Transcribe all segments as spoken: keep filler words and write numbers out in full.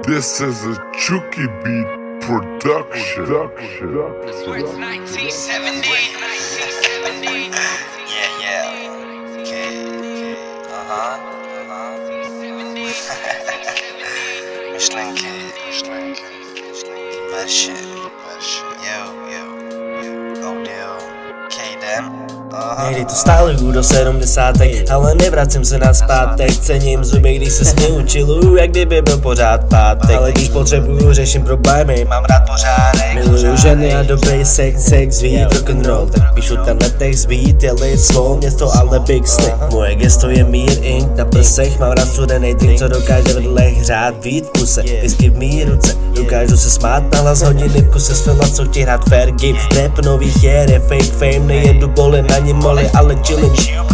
This is a Chucky Beat production. It's nineteen seventy. Yeah, yeah. Okay, okay. Aha, aha. Myšlenky, myšlenky, myšlenky. Verše, verše. Yo, yo, audio. K-dem. Někdy to styluju do sedmdesátek, ale nevracím se na zpátek. Cením zuby, když se směju, chilluju, jak kdyby byl pořád pátek. Ale když potřebuju, řeším problémy, mám rád pořádek. Miluju ženy a dobrý sex, sex, beat, rock'n'roll. Tak píšu tenhle text, beat, je lid, svou město, ale big stick. Moje gesto je mír, ink na prsech, mám rád studenej drink, co dokáže vedle hřát, beat v kuse, whisky v mý ruce. Dokážu se smát na hlas hodiny v kuse, světla, co chtějí hrát fair game. Rap nových hier je fake fame, nejedu boli na ně moli, ale chillin'.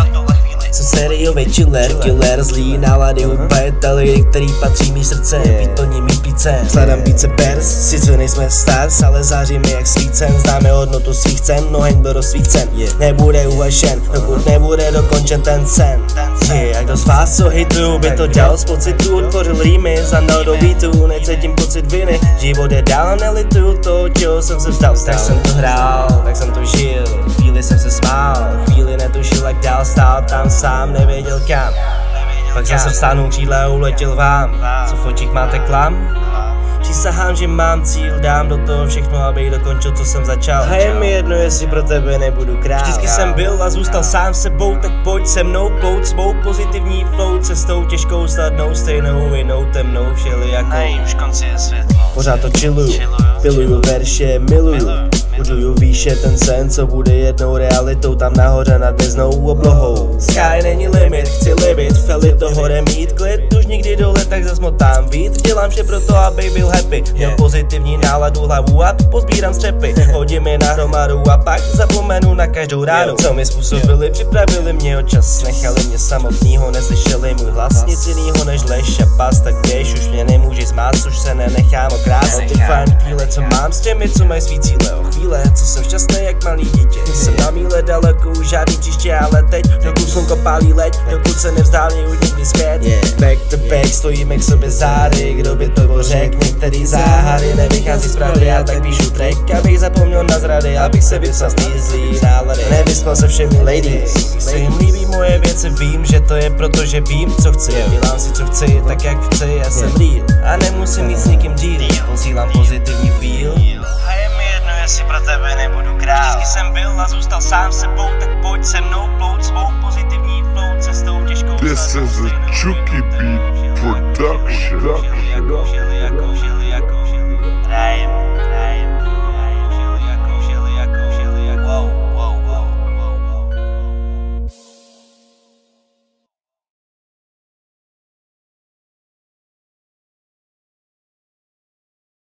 Jsem sériový chiller, killer, zlý nálady, upajiteli, který patří mý srdce, vyplní mý píce. Sledám více pers, sice nejsme stars, ale záříme jak svícen. Známe hodnotu svých cen, noheň byl rozsvícen. Nebude uvažen, dokud nebude dokončen ten sen. Je, jak kdo z vás, co hituju, by to dělal z pocitu, utvořil rýmy, zandal do beatu, necítím pocit viny. Život je dál, nelituju to, čeho jsem se vzdal. Tak jsem to hrál, tak jsem to žil, chvíli jsem se smál, chvíli netušil, jak dál stál tam sám, nevěděl kam. Pak zase vstáhnul křídle a uletěl vám. Co v očích máte klam? Přísahám, že mám cíl, dám do toho všechno, abych dokončil, co jsem začal. A je mi jedno, jestli pro tebe nebudu král. Vždycky jsem byl a zůstal sám sebou, tak pojď se mnou plout svou pozitivní flow cestou těžkou, snadnou, stejnou, jinou, temnou, všelijakou. Na jejímž konci je světlo. Pořád to chilluju, piluju verše, miluju. Buduju výše ten sen, co bude jednou realitou tam nahoře nad věznou oblohou. Sky není limit, chci libit, feli to hore mít klid, už nikdy dole, tak zas motám víc. Dělám vše proto, aby byl happy, měl pozitivní náladu, hlavu a pozbírám střepy. Hodím je na hromadu a pak zapomenu na každou ránu. Co mi způsobili, připravili mě o čas, nechali mě samotnýho, neslyšeli můj hlas, nic jinýho než lež a pas. Tak běž, už mě nemůžeš zmást, už se nenechám okrást. Ty fajn chvíle, co mám s těmi, co mají svý cíle, o chvíle, co jsem šťastný jak malý dítě. Jsem na míle daleko, už žádný příště, ale teď, dokud slunko pálí leď, dokud se nevzdálí už nikdy zpět. Back to back, stojíme k sobě zády, kdo by to řekl, některý záhady nevychází z pravdy, já tak píšu track, abych zapomněl na zrady, abych se vypsal z té zlý nálady. Nevyspal se všemi ladies, se jim líbí moje věci, vím, že to je proto, že vím, co chci. Dělám si, co chci, tak jak chci, já jsem real a nemusím mít s nikým deal, posílám pozitivní feel. Jestli pro tebe nebudu král. Vždycky jsem byl a zůstal sám sebou, tak pojď se mnou plout svou pozitivní flow cestou těžkou. This is a Chucky Beat production. Rhyme.